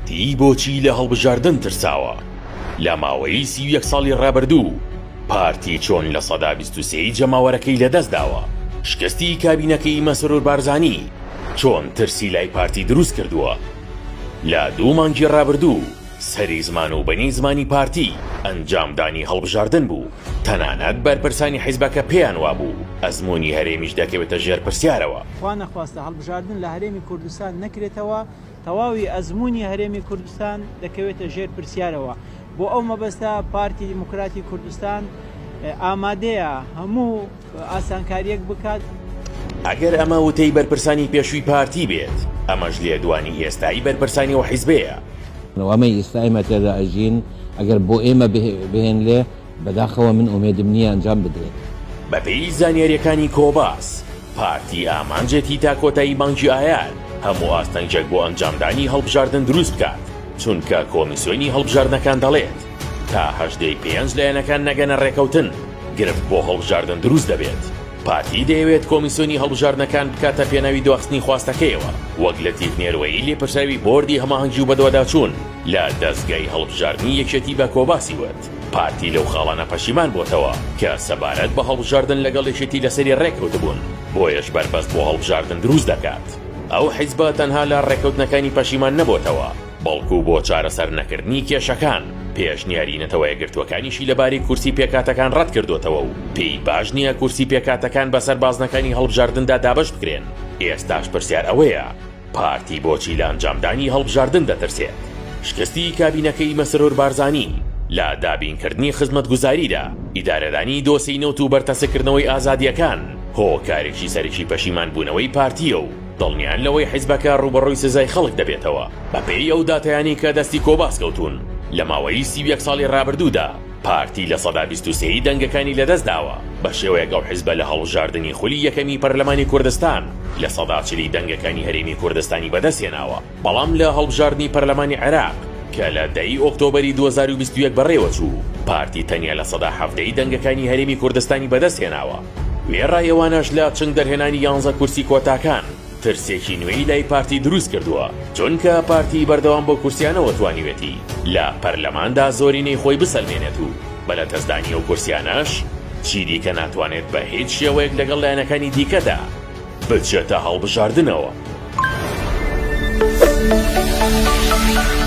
پارتی بۆچی لە هەڵبژاردن ترساوە؟ لە ماوەی 31 ساڵی ڕابردوو پارتی چۆن لە سەدا 23 جەماوەرەکەی لەدەستداوە؟ شکستی کابینەکەی مەسرور بارزانی چۆن ترسی لای پارتی دروست کردووە؟ لە 2 مانگی ڕابردوو سەری زمان و بەنی زمانی پارتی ئەنجامدانی هەڵبژاردن بوو. تەنانەت بەرپرسانی حیزبەکە پێیان وابوو ئەزمموی هەرێمیش دەکەوێتە ژێر پرسیارەوە. خوا نەخواستە هەڵبژاردن لە هەرێمی کوردستان نەکرێتەوە، تەواوی ئەزمموی هەرێمی کوردستان دەکەوێتە ژێر پرسیارەوە. بۆ ئەو مەبەستە پارتی دیموکراتی کوردستان ئامادەیە هەموو ئاسانکاریەک بکات. ئەگەر ئەمە وتەی بەرپرسانی پێشووی پارتی بێت، ئەمەش لێدوانی ئێستایی بەرپرسانی و حیزبەیە. ئەمەی ئێستای مەتەدا ئەژین ئەگەر بۆ ئێمە بهێن لێ بەداخەوە من ئومێدم نییە ئەنجام بدرێت. بەپێی زانیاریەکانی کۆباس پارتی ئامانجێتی تا کۆتایی بانکی ئایال هەموو ئاستەنجێک بۆ ئەنجامدانی هەڵبژاردن دروست بکات، چونکە کۆمیسیۆنی هەڵبژاردنەکان دەڵێت تا 85 لایەنەکان نەگەنە ڕێکەوتن گرفت بۆ هەڵبژاردن دروست دەبێت. پارتی دەیەوێت کۆمیسیۆنی هەڵبژاردنەکان بکاتە پێناوی دواخستنی خواستەکەیەوە، وەک لە تیکنێروەیی لێپرساوی بۆردی هەماهەنگی و بەدواداچوون لە دەستگای هەڵبژاردننی یەکێتی بە کۆباسی وت. پارتی لەو خاڵانە پەشیمان بۆتەوە کە سەبارەت بە هەڵبژاردن لەگەڵ یەکێتی لەسەری ڕێکەوت بوون، بۆیەش بەربەست بۆ هەڵبژاردن دروست دەکات. ئەو حیزبە تەنها لە ڕێکەوتنەکانی پەشیمان نەبووتەوە، بەڵکو بۆ چارەسەر نەکردنی کێشەکان پێشنیاری نەتەوەیە گرتوەکانیشی لەباری کورسی پێکاتەکان ڕەت کردوتەوە و پێی باش نییە کورسی پێکاتەکان بەسەر بازنەکانی هەڵبژاردندا دابش بکرێن. ئێستاش پرسیار ئەوەیە پارتی بۆچی لە ئەنجامدانی هەڵبژاردن دەترسێت؟ شکستی کابینەکەی مەسرور بارزانی لە دابینکردنی خزمەتگوزاریدا ئیدارەدانی دۆسەی نەوت و بەرتەسەکردنەوەی ئازادیەکان هۆکارێکی سەرەکی پەشیمان بوونەوەی پارتیە و دڵنیان لەوەی حیزبەکە ڕوبەڕووی سزای خەڵک دەبێتەوە. بەپێی ئەو داتایانی کە دەستی کۆباس کەوتون لە ماوەی 31 ساڵی ڕابردوودا پارتی لە سەدا 23 دەنگەکانی لەدەستداوە، بە شێوەیە ئەو حیزبە لە هەڵبژاردننی خولی یەکەمی پەرلەمانی کوردستان لە سەدا 40 دەنگەکانی هەرێمی کوردستانی بەدەستهێناوە. بەڵام لە هەڵبژاردننی پەرلەمانی عێراق کە لە 10 ئۆکتۆبەری 2021 بەڕێوەچوو پارتی تەنیا لە سەدا 70 دەنگەکانی هەرێمی کوردستانی بەدەستهێناوە. وێڕایەوانەش لە چنگ دەرهێنانی 11 کورسی کۆتاکان ترسێکی نوێی لای پارتی دروست کردووە، چونکە پارتی بەردەوام بۆ کورسیانەوە توانیوێتی لە پەرلەماندا زۆرینەی خۆی بسەلمێنێت و بەلە تەزدانی ئەو کورسیانەش چیری کە ناتوانێت بە هیچ شێوەیەک لەگەڵ لایەنەکانی دیکەدا بچێتە هەڵبژاردنەوە.